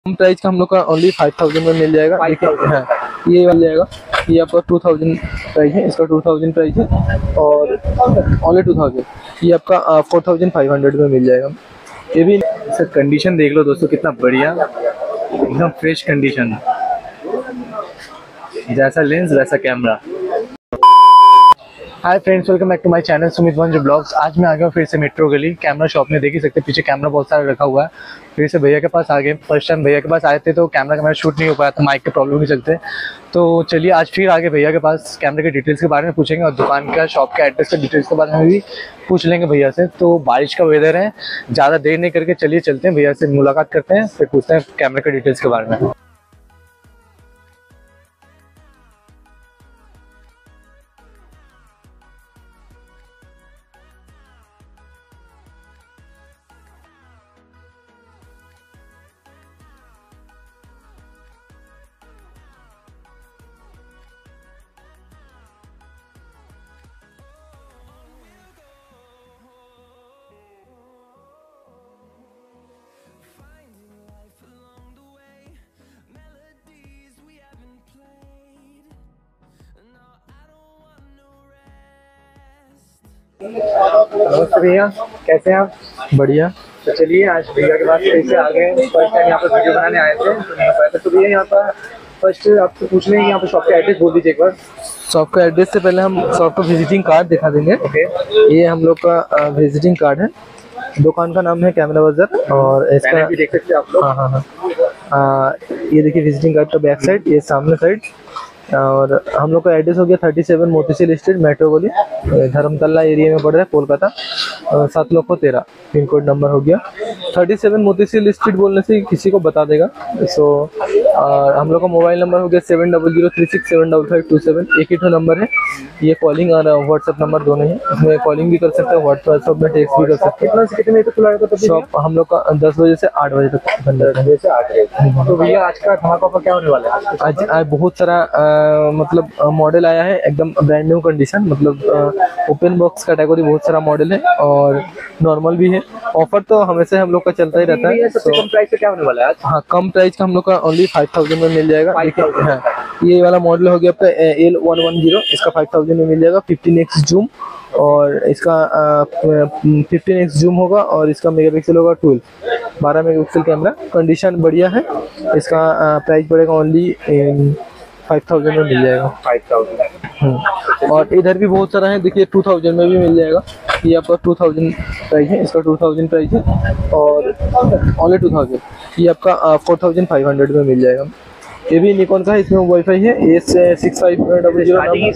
कम price का हम लोग का ओनली 5000 में मिल जाएगा। देखिए हाँ, ये मिल जाएगा। ये आपका 2000 प्राइस है, इसका 2000 प्राइस है और ओनली 2000। ये आपका 4500 में मिल जाएगा। ये भी सर कंडीशन देख लो दोस्तों, कितना बढ़िया, एकदम फ्रेश कंडीशन, जैसा लेंस वैसा camera. Hi friends, welcome back to my channel Sumit Vansh blogs. आज मैं आ गया हूँ फिर से मेट्रो गली कैमरा शॉप में। देख ही सकते हैं पीछे कैमरा बहुत सारा रखा हुआ है। फिर से भैया के पास आ गए। फर्स्ट टाइम भैया के पास आए थे तो कैमरा का मेरा शूट नहीं हो पाया था, माइक के प्रॉब्लम के चलते। तो चलिए आज फिर आगे भैया के पास कैमरे के डिटेल्स के बारे में पूछेंगे और दुकान का, शॉप का एड्रेस का डिटेल्स के बारे में भी पूछ लेंगे भैया से। तो बारिश का वेदर है, ज़्यादा देर नहीं करके चलिए चलते हैं, भैया से मुलाकात करते हैं, फिर पूछते हैं कैमरे के डिटेल्स के बारे में। नमस्ते भैया, कैसे हैं आप? बढ़िया। तो चलिए आज भैया के पास कैसे आ गए। फर्स्ट टाइम यहाँ पर वीडियो बनाने आए थे तो भैया यहाँ पर फर्स्ट आपसे पूछ लेंगे, यहाँ पर शॉप का एड्रेस बोल दीजिए एक बार। शॉप का एड्रेस से पहले हम शॉप का विजिटिंग कार्ड दिखा देंगे। ये हम लोग का विजिटिंग कार्ड है। दुकान का नाम है कैमरा बाजार और इसका भी देख सकते हैं आप लोग। हाँ, ये देखिए विजिटिंग कार्ड का बैक साइड, ये सामने साइड। और हम लोग का एड्रेस हो गया 37 मोतीसिल स्ट्रीट, मेट्रो गली, धर्मतला एरिया में पड़ रहा है, कोलकाता 7 पिन कोड नंबर हो गया। 37 मोतीसिल स्ट्रीट बोलने से किसी को बता देगा। सो हम लोग का मोबाइल नंबर हो गया 7003675527। एक ही तो नंबर है। ये कॉलिंग और व्हाट्सएप नंबर दोनों है। इसमें कॉलिंग भी कर सकते हैं, व्हाट्सएप में टेक्स्ट भी कर सकते हैं। कितना से कितने तक खुला रहता है शॉप हम लोग का 10 बजे से 8 बजे तक बंद रहता है। 10 बजे से 8 बजे। तो भैया आज का धमाका ऑफर क्या होने वाला है? आज बहुत सारा मतलब मॉडल आया है, एकदम ब्रांड न्यू कंडीशन। मतलब ओपन बॉक्स कैटेगरी बहुत सारा मॉडल है और नॉर्मल भी है। ऑफर तो हमेशा हम लोग का चलता ही रहता है। सबसे कम प्राइस पे क्या होने वाला है आज? हाँ, कम प्राइस का हम लोग का ओनली 5000 में मिल जाएगा। देखिए हाँ, ये वाला मॉडल हो गया आपका L110, इसका 5000 में मिल जाएगा। 15x जूम और इसका 15x जूम होगा और इसका मेगापिक्सल होगा 12 मेगापिक्सल कैमरा। कंडीशन बढ़िया है। इसका प्राइस पड़ेगा ओनली 5000 में मिल जाएगा। 5000। और इधर भी बहुत सारा है, देखिए 2000 में भी मिल जाएगा। ये आपका 2000 प्राइस है, इसका 2000 प्राइस है और ओनली 2000। ये आपका 4500 में मिल जाएगा। ये भी निकॉन का है, इसमें वाईफाई है। AS6500।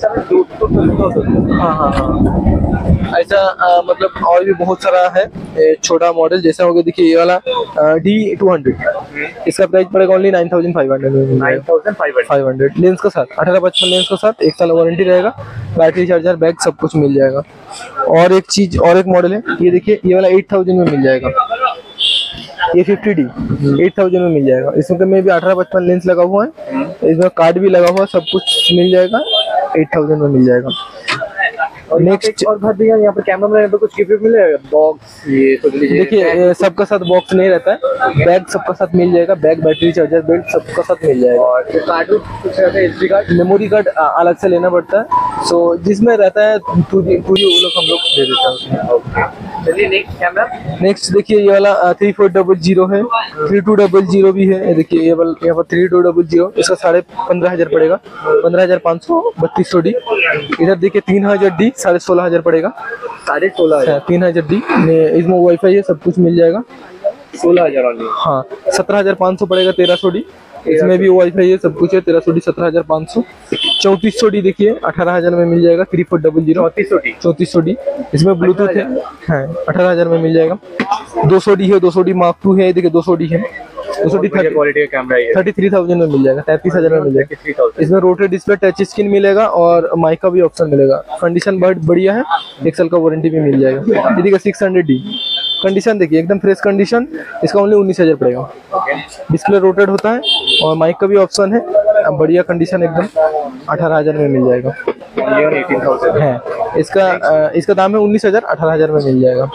हाँ, ऐसा मतलब और भी बहुत सारा है छोटा मॉडल जैसा हो गया। देखिए ये वाला D200, इसका प्राइस पड़ेगा ओनली 9500 में। 9500 लेंस के साथ, 1855 लेंस के साथ, 1 साल वारंटी रहेगा, बैटरी चार्जर बैग सब कुछ मिल जाएगा। और एक चीज, और एक मॉडल है, ये देखिए ये वाला 8000 में मिल जाएगा। ये 50D 8000 में मिल जाएगा। इसमें भी 1855 लेंस लगा हुआ है, इसमें कार्ड भी लगा हुआ है, सब कुछ मिल जाएगा। 8000 में मिल जाएगा। और नेक्स्ट और भैया यहाँ पर कैमरा में तो कुछ गिफ्ट मिलेगा, बॉक्स ये तो देखिए सबका साथ बॉक्स नहीं रहता है, बैग सबका साथ मिल जाएगा। बैग, बैटरी चार्जर, बेल्ट सबका साथ मिल जाएगा। और कार्ड कुछ रहता है, SD कार्ड, मेमोरी कार्ड अलग से लेना पड़ता है। सो जिसमें रहता है पूरी वो लोग हम लोग दे देते हैं उसमें। चलिए नेक्स्ट कैमरा। नेक्स्ट देखिए ये वाला 3400 है, 3200 भी है। देखिए ये वाला यहाँ पर 3200, इसका 15,500 पड़ेगा। 15,500 3200D। इधर देखिए 3000D 16,500 पड़ेगा। 16,500 3000D। इसमें वाईफाई है, सब कुछ मिल जाएगा। 16,000। हाँ, 17,500 पड़ेगा 1300D। इसमें भी वाईफाई है, सब कुछ है। 1300D 17,500। 3400D देखिए 18,000 में मिल जाएगा। 3400 3400D। इसमें ब्लूटूथ है, 18,000 में मिल जाएगा। 200D है, 200D Mark II है। देखिए 200D है, 200D क्वालिटी का कैमरा है। 33,000 में मिल जाएगा, 33,000 में मिल जाएगा। इसमें रोटेट डिस्प्ले, टच स्क्रीन मिलेगा और माइक का भी ऑप्शन मिलेगा। कंडीशन बहुत बढ़िया है, 1 साल का वारंटी भी मिल जाएगा। ये देखिए 600D कंडीशन, देखिए एकदम फ्रेश कंडीशन। इसका ओनली 19,000 पड़ेगा। डिस्प्ले रोटेट होता है और माइक का भी ऑप्शन है, बढ़िया कंडीशन एकदम। 18,000 में मिल जाएगा। है इसका दाम है 19,000, 18,000 में मिल जाएगा।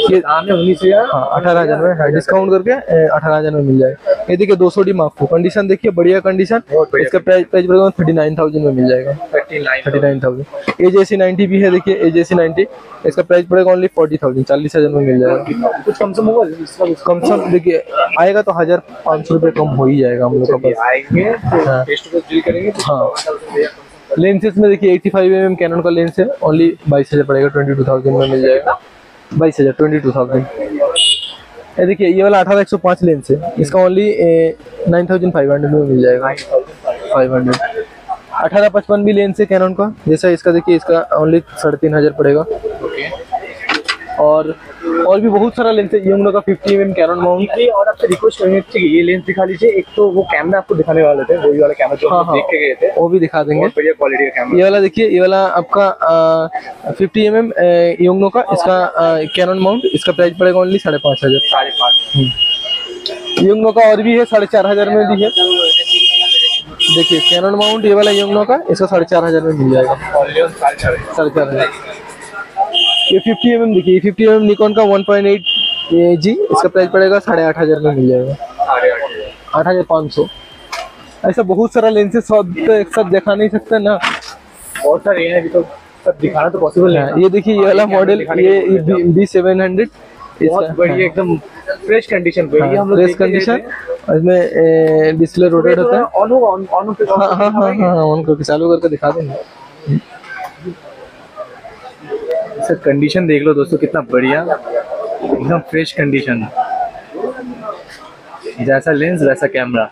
ये दाम है 19,000। हाँ 18,000 में है, डिस्काउंट करके 18,000 में मिल जाएगा। ये देखिए 200D Mark II, कंडीशन देखिए बढ़िया कंडीशन। इसका प्राइस पड़ेगा 39,000 में मिल जाएगा। 39,000। AJC90 भी है, देखिए AJC90, इसका प्राइस पड़ेगा ओनली 40,000, 40,000 में मिल जाएगा। कुछ कम से होगा इसका? कम से कम देखिए आएगा तो 1,500 रुपये कम हो ही जाएगा हम लोग का पास। आएंगे हाँ। फेस टू फेस डील करेंगे। हाँ लेंसेज में देखिए 85mm कैनन का लेंस है, ओनली 22,000 पड़ेगा, 22,000 में मिल जाएगा। 22,000, 22,000। ये देखिए ये वाला 18-105 लेंस है, इसका ओनली 9,500 में मिल जाएगा। 500। 18-55 भी लेंस है कैनन का, जैसा इसका देखिए इसका ओनली 3,500 पड़ेगा। और भी बहुत सारा लेंस है, ये हम लोग का 50mm कैनन माउंट। और आपसे रिक्वेस्ट करेंगे कि ये लेंस दिखा लीजिए। एक तो वो कैमरा आपको दिखाने वाले थे, वही वाला कैमरा जो हम देख के गए थे, वो भी दिखा देंगे। बहुत बढ़िया क्वालिटी का कैमरा। ये वाला देखिए, ये वाला आपका 50mm योंगनो का, इसका कैनन माउंट, इसका प्राइस पड़ेगा ओनली 5,500। 5,500। योंगनो का और भी है 4,500 में भी है। देखिए कैनन माउंट ये वाला योंगनो का, इसका 4,500 में मिल जाएगा। 4,500। ये 50mm देखिए, 50mm निकॉन का 1.8G, इसका प्राइस पड़ेगा 8,500 में मिल जाएगा। 8,500। ऐसा बहुत सारा लेंसेज सब तो एक साथ दिखा नहीं सकते ना, बहुत सारे हैं, अभी तो सब दिखाना तो पॉसिबल नहीं है। ये देखिए ये वाला मॉडल, ये B700, बहुत बढ़िया एकदम फ्रेश कंडीशन पे। ये हम लोग फ्रेश कंडीशन, इसमें डिस्प्ले रोटेट होता है। ऑन करके चालू करके दिखा देंगे। सर कंडीशन देख लो दोस्तों, कितना बढ़िया, एकदम फ्रेश कंडीशन, जैसा लेंस वैसा कैमरा,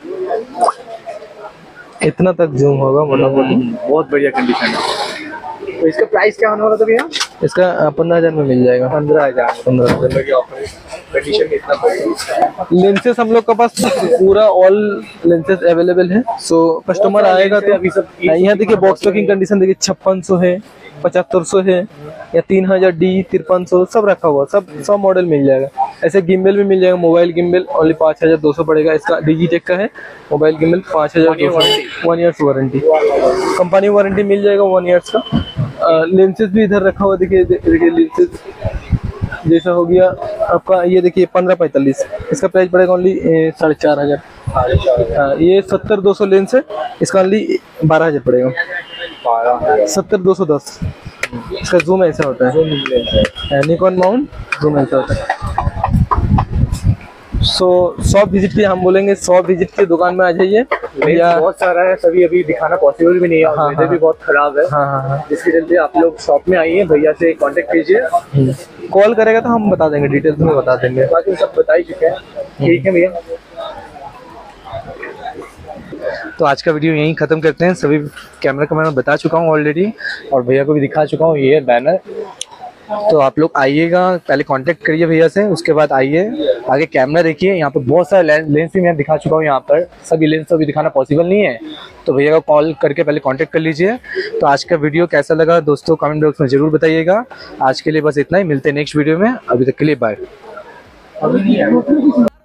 इतना तक जूम होगा मोटा-मोटी। बहुत बढ़िया कंडीशन है। तो इसका प्राइस क्या होने वाला था भैया? इसका 15,000 में मिल जाएगा। 15,000। 15,000। कंडीशन कितना बढ़िया। लेंसेज हम लोग के पास पूरा ऑल लेंसेज अवेलेबल है। सो कस्टमर आएगा तो अभी सब यहाँ देखिए बॉक्स पैकिंग कंडीशन देखिए 5600 है, 7500 है, या 3,000D, 5300 सब रखा हुआ, सब मॉडल मिल जाएगा। ऐसे गिम्बल भी मिल जाएगा, मोबाइल गिम्बल ओनली 5,200 पड़ेगा। इसका डिजिटेक का है mobile gimbal, 5,200, 1 years warranty, company warranty मिल जाएगा 1 ईयर्स का। लेंसेज भी इधर रखा हुआ देखिए लेंसेज जैसा हो गया आपका, ये देखिए 1545, इसका प्राइस पड़ेगा ओनली 4,500। ये 70-200 लेंस है, इसका ओनली 12,000 पड़ेगा। 70-210, इसका जूम ऐसा होता है, निकॉन माउंट जूम ऐसा होता है। सो शॉप विजिट की हम बोलेंगे, शॉप विजिट की दुकान में आ जाइए। बहुत सारा है, सभी अभी दिखाना पॉसिबल भी नहीं है, हाँ, वेदर भी बहुत खराब है। हाँ। जिसके चलते आप लोग शॉप में आइए, भैया से कांटेक्ट कीजिए। कॉल करेगा तो हम बता देंगे, डिटेल्स में बता देंगे। बाकी सब बता ही चुके हैं। ठीक है भैया, तो आज का वीडियो यहीं ख़त्म करते हैं। सभी कैमरा का मैं बता चुका हूँ ऑलरेडी, और भैया को भी दिखा चुका हूँ। ये है बैनर, तो आप लोग आइएगा, पहले कांटेक्ट करिए भैया से, उसके बाद आइए आगे कैमरा देखिए। यहाँ पर बहुत सारे लेंस भी मैं दिखा चुका हूँ, यहाँ पर सभी लेंस तो अभी दिखाना पॉसिबल नहीं है, तो भैया को कॉल करके पहले कांटेक्ट कर लीजिए। तो आज का वीडियो कैसा लगा दोस्तों कमेंट बॉक्स में ज़रूर बताइएगा। आज के लिए बस इतना ही, मिलते हैं नेक्स्ट वीडियो में, अभी तक के लिए बाय।